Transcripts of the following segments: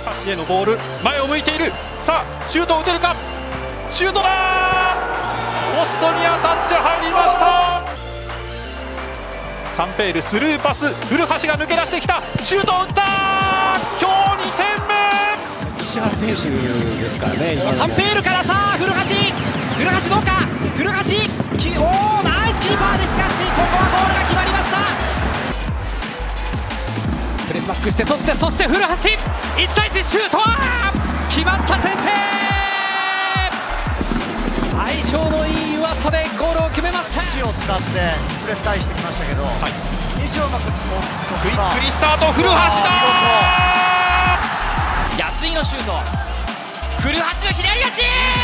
橋へのボール、前を向いている。さあシュートを打てるか。シュートだー。ポストに当たって入りました。サンペールスルーパス、古橋が抜け出してきた。シュートを打ったー。今日2点目。 石原選手ですからね。 サンペールからさあ古橋どうか。古橋ナイスキーパーで、しかしここはゴールが決まりました。 プレスバックして取って、そして古橋1対1シュート、決まった。先制。相性のいい上ストでゴールを決めました。 足を使ってプレス返してきましたけど、西をうまくクイックリスタート、古橋だー。 安井のシュート、古橋の左足、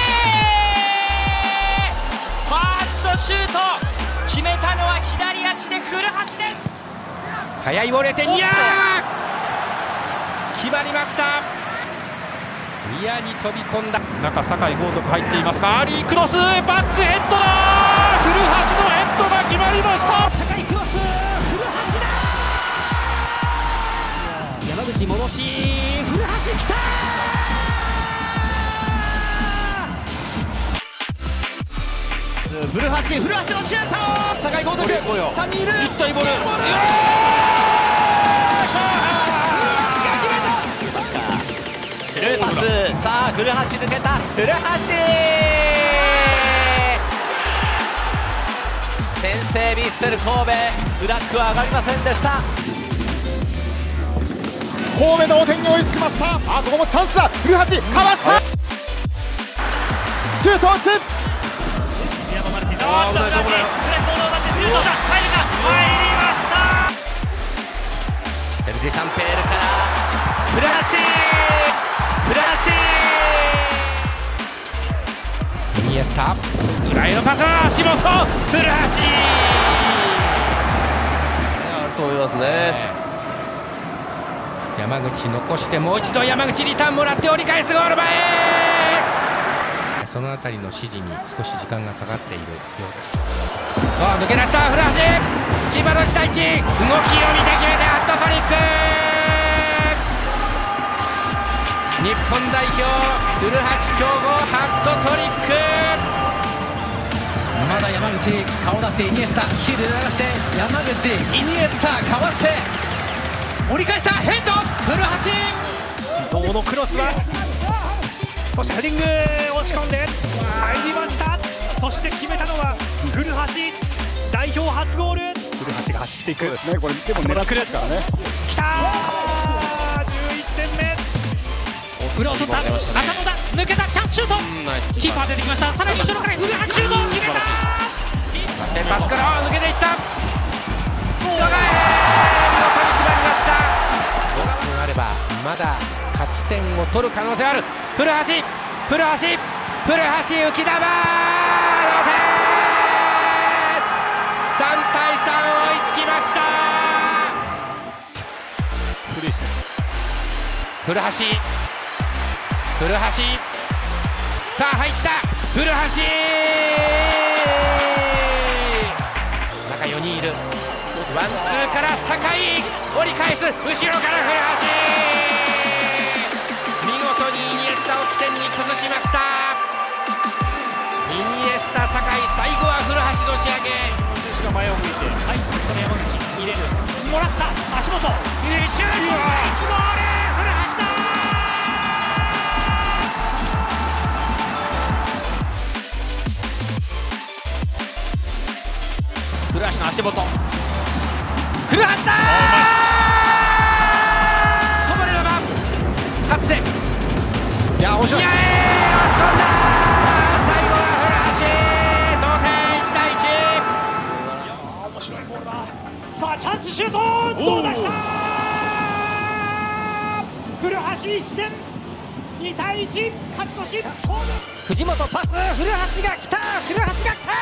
ファーストシュート決めたのは左足で古橋です。速いボールでニア決まりました。ニアに飛び込んだ中、酒井豪徳入っていますが、アーリークロス、バックヘッドだー。古橋のヘッドが決まりました。 酒井クロス、古橋だ。山口戻し、古橋きたー。古橋のシュート、酒井豪徳3人いる。 一体ボール、 スルーパス。さあ古橋抜けた。古橋先制、ヴィッセル神戸。フラッグは上がりませんでした。 神戸同点に追いつきました。ここもチャンスだ。古橋かわした。シュートを打つ。 エルジサンペールから古橋。 イニエスタ裏へのパス、足元、古橋。 あると思いますね。 山口残して、もう一度山口リターンもらって折り返す、ゴール前。そのあたりの指示に少し時間がかかっているようです。抜け出した古橋、キーパーの1対1、動きを見て決めてハットトリック。日本代表古橋強豪ハットトリック。 まだ山口顔出して、イニエスタヒールで流して、山口イニエスタかわして折り返した。ヘッド、古橋伊藤のクロスは、そしてヘディング押し込んで入りました。そして決めたのは古橋、代表初ゴール。古橋が走っていく。 そうですね、これでも狙ってますからね。 きたー、11点目。裏を取った、浅野だ、抜けた、チャンスシュート、キーパー出てきました。さらに後ろから古橋シュート決めた。パスから抜けていった。見事に決まりました。5分あればまだ勝ち点を取る可能性ある。古橋浮き球、同点。3対3追いつきました。古橋さあ入った。古橋中4人いる。ワンツーから酒井折り返す、後ろから古橋見事にイニエスタを起点に崩しました。イニエスタ、酒井、最後は古橋の仕上げ。選手が前を向いて、はい、その山口入れる、もらった足元、シュート、ナイスゴール、古橋だ。古橋の足元、古橋だー。こぼれ球、初瀬、 いや面白い。 押し込んだ。最後は古橋、同点1対1。面白いボールだ。さあチャンスシュート、どうだ、きた。古橋一戦、2対1、勝ち越し。藤本パス、古橋が来た。古橋が来た。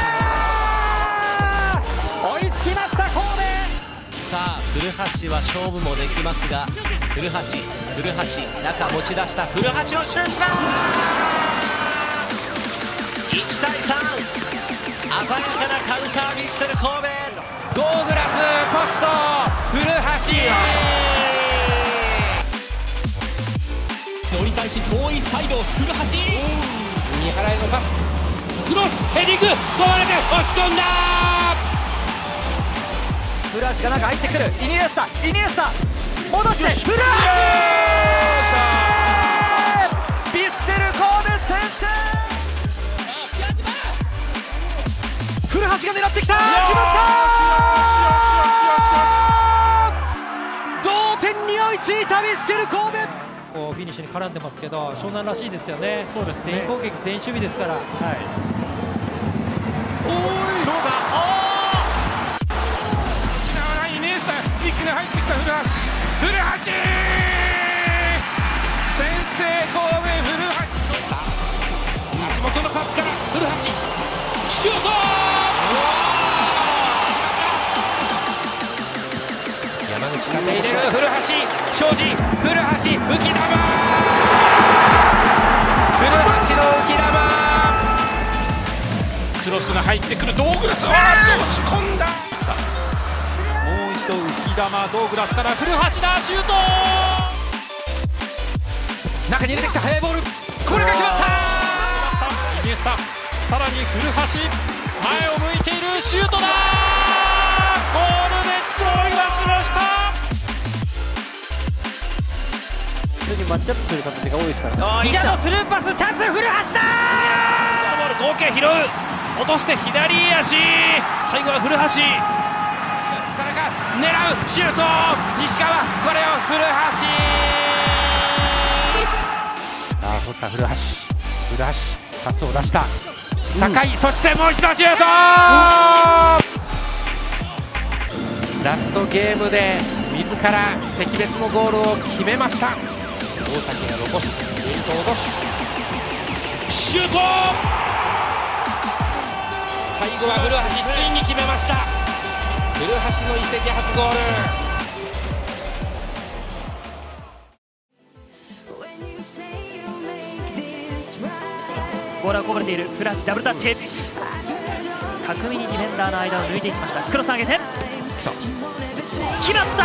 追いつきました神戸。 さあ古橋は勝負もできますが、古橋中持ち出した古橋のシュートだ。1対3、鮮やかなカウンター、ヴィッセル神戸。 ドーグラスポスト、古橋。 サイド古橋、三原へのパス、クロスヘディング、壊れて押し込んだ。 古橋が中入ってくる、イニエスタ戻して古橋、ヴィッセル神戸先制。古橋が狙ってきた、決まった。同点に追いついたヴィッセル神戸。 フィニッシュに絡んでますけど、湘南らしいですよね。 そうですね、 全員攻撃全員守備ですから。 はい、おーい、どうだ、内側ライン、イニエスタ、一気に入ってきた古橋、先制神戸、古橋、さあ足元のパスから古橋、シュート、 山口入れる古橋、庄司、古橋、浮き球、古橋の浮き球、クロスが入ってくるドーグラス、押し込んだ。 もう一度浮き球、ドーグラスから古橋だ、シュート。 中に入れてきた速いボール、これが決まった。 イニエスタ、さらに古橋、前を向いている、シュートだ。ゴールネットを揺らしました。 普通にマッチアップする形が多いですからね。 ビジャのスルーパス、チャンス、古橋だ。ボール合計拾う、落として左足、最後は古橋、田中狙う、シュート、西川、これを古橋、 取った古橋、パスを出した酒井、そしてもう一度シュート。ラストゲームで自ら惜別のゴールを決めました。大崎が残す、エースを落とす、 シュート、最後は古橋、ついに決めました。古橋の移籍初ゴール。 ボールがこぼれている古橋、ダブルタッチ、巧みにディフェンダーの間を抜いていきました。クロス上げて決まった。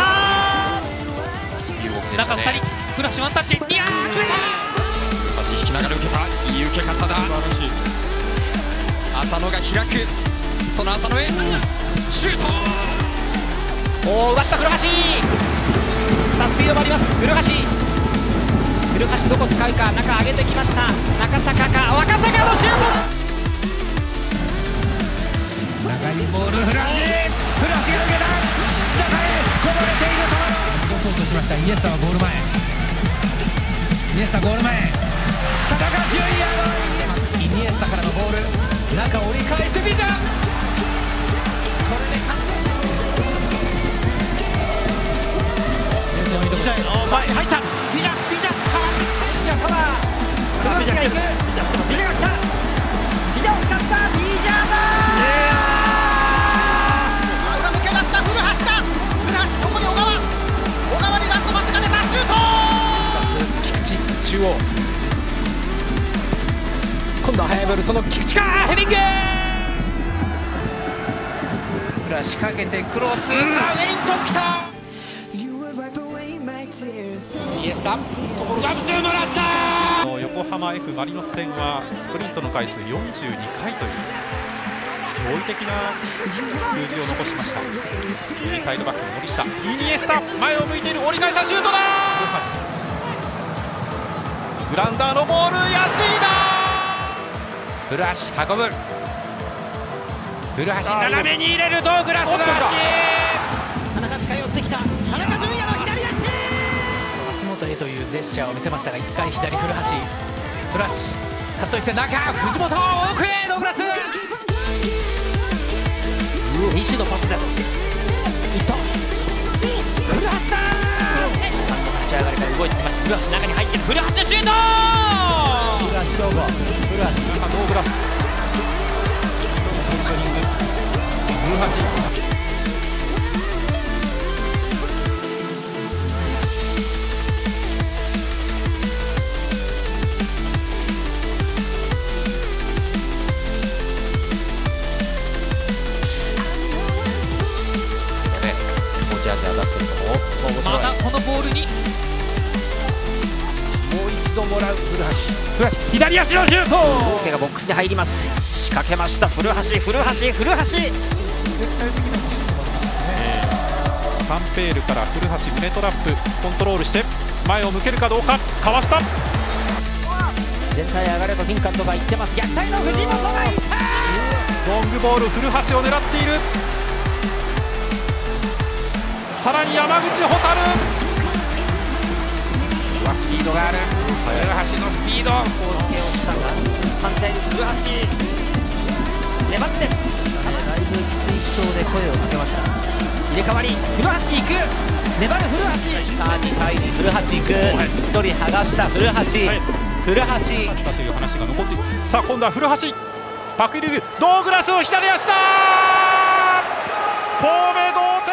中2人、古橋ワンタッチ、いやー決めた。 足引きながら受けた、いい受け方だ。浅野が開く、その浅野へシュート。 おー、奪った古橋、さあスピードもあります古橋、どこ使うか、中上げてきました、中坂か、若坂のシュート、 長いボール、古橋が受けた、中へこぼれているところ、そうとしました。イニエスタはゴール前、イニエスタゴール前、田中純也、イニエスタからのボール、中折り返してビジャン、これで勝ち越し。 前に入った、ビジャ、 ただ古橋が行く、ビジャが来た、ビジャを使った、ビジャだー、裏抜け出した古橋だ、古橋ここに小川にラストパスが出た、シュート、 菊池中央、今度は速いボール、その菊池か、ヘディング、 古橋仕掛けてクロス、さあウェイントン来た、イニエスタ、ところが来てもらった。 横浜 F マリノス戦はスプリントの回数42回という驚異的な数字を残しました。右サイドバックの森下、イニエスタ、前を向いている、折り返したシュートだ。グラウンダーのボール、安いだ。 古橋運ぶ、古橋斜めに入れる、ドーグラスの足、 田中近寄ってきた、田中純也の左足、 足元へというジェスチャーを見せましたが、1回左、古橋、カットインして中、藤本、奥へ、ドーグラス、西のパスです、いった、 古橋だ、立ち上がりから動いてきました、古橋中に入ってる、古橋のシュート、 古橋どうぞ、古橋、 ドーグラス、ポジショニング、古橋。 またこのボールにもう一度ももらう古橋、左足のシュート。 オーケーがボックスに入ります。仕掛けました古橋。 サンペールから古橋胸トラップコントロールして前を向けるかどうか。かわした。 全体上がればフィンカントがいってます。逆サイド藤本がいった。 ロングボール古橋を狙っている。さらに山口蛍。 スピードがある古橋のスピード。 攻撃をしたが反対に古橋粘ってだいぶきつい口調で声をかけました。入れ替わり古橋行く。粘る古橋。さあ2対2古橋行く。1人剥がした古橋。古橋だという話が残っている。さあ今度は古橋パクリグドーグラスの左足だ。神戸同点。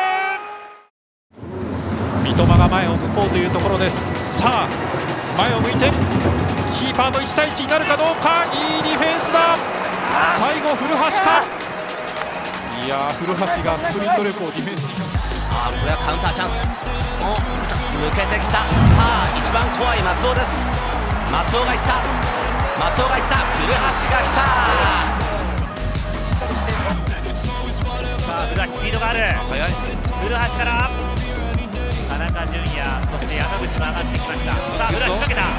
三笘が前を向こうというところです。さあ前を向いてキーパーと1対1になるかどうか。いいディフェンスだ。最後古橋か。いや古橋がスプリント力をディフェンスに。 さあこれはカウンターチャンス。抜けてきた。さあ一番怖い松尾です。松尾がいった。古橋が来た。 さあ古橋スピードがある。古橋から田中純也、そして山口も上がってきました。さあ古橋かけた。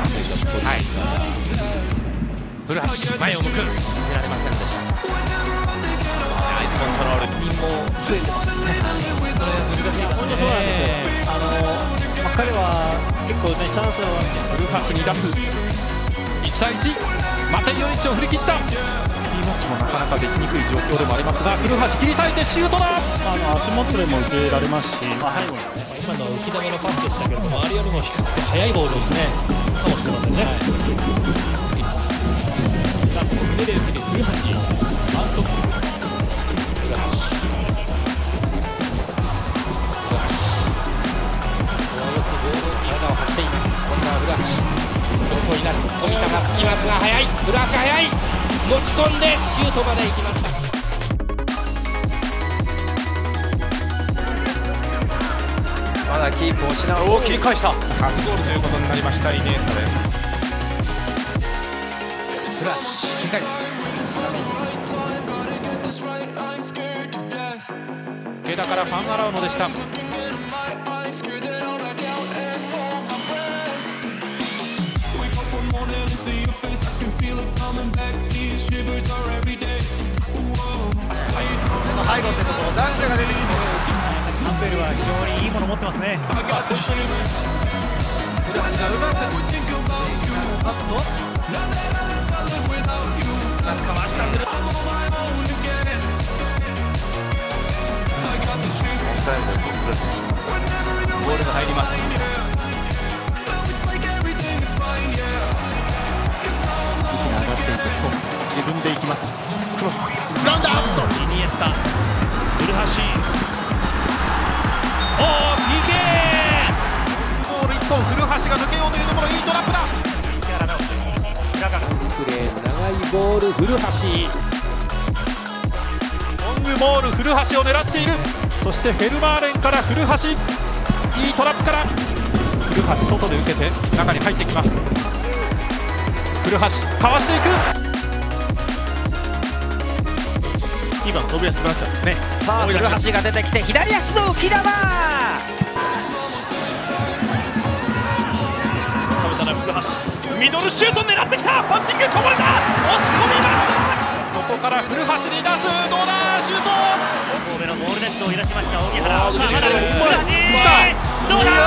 古橋前を向く。 信じられませんでした。ナイスコントロール。 人も増えてますね。これ難しい。本当そうなんですよ。彼は結構ねチャンスを古橋に出す。1対1。マテイヨニッチを振り切った。ピーマッチもなかなかできにくい状況でもありますが古橋切り裂いてシュートだ。 足元でも受けられますし、 今の浮き球のパスでしたけれども、あれよりも低くて速いボールですね。かもしれませんね。さあこの胸で受けて古橋ワントップ。古橋よくボールに体を張っています。今度は古橋遅いなる富田がつきますが速い。古橋速い。持ち込んでシュートまで行きました。 まだキープをしながら切り返した。 初ゴールということになりましたイニエスタです。 古橋切り返す。 池田からファン・アラウノでした。 背後ってところダンクが出てきてサンペールは非常にいいもの持ってますね。 古橋がうまくカットかわした古橋。 ボールが入ります。 石が上がっていってストップ。自分で行きます。クロスグラウンダー。 イニエスタ古橋。PK。 ゴール1本古橋が抜けようというところ。いいトラップだ。 プレー長いボール古橋。 ロングボール古橋を狙っている。そしてフェルマーレンから古橋。いいトラップから古橋外で受けて中に入ってきます。古橋かわしていく。 今の飛び出し素晴らしかったですね。 さあ古橋が出てきて左足の浮き球。 収めたら古橋ミドルシュート狙ってきた。パンチングこぼれた。押し込みました。 そこから古橋に出す。どうだシュート。 神戸のゴールネットを揺らしました荻原。さあまだ古橋どうだ。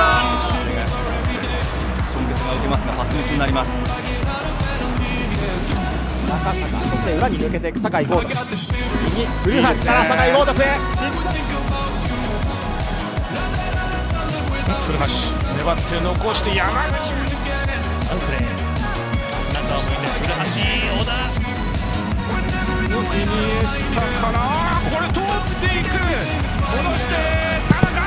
直接が受けますがパスミスになります。 中坂、そして裏に抜けていく酒井豪徳。右古橋から酒井豪徳へ。 古橋粘って残して山口。 アウトレー中を向いて古橋小田。 イニエスタからこれ通っていく。戻して田中。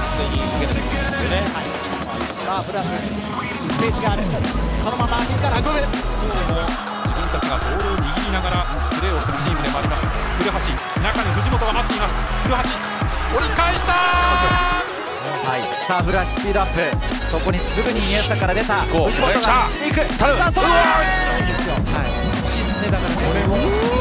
さあプラススペースがある。そのまま自ら運ぶ。 自分たちがボールを握りながらプレーをするチームでもあります。古橋中に藤本が待っています。古橋折り返した。 はいさあ古橋スピードアップ、そこにすぐにイニエスタから出た藤本が走っていく。さあそのいいですよ、はい、シーズンでだからね、これも